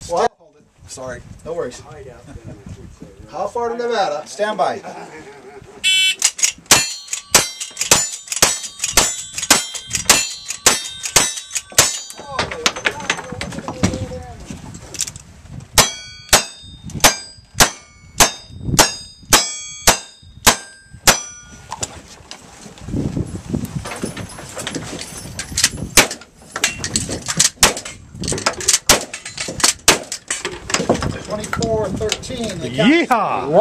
Well, hold it. Sorry. No worries. How far to Nevada? Stand by. $24.13. Yeehaw!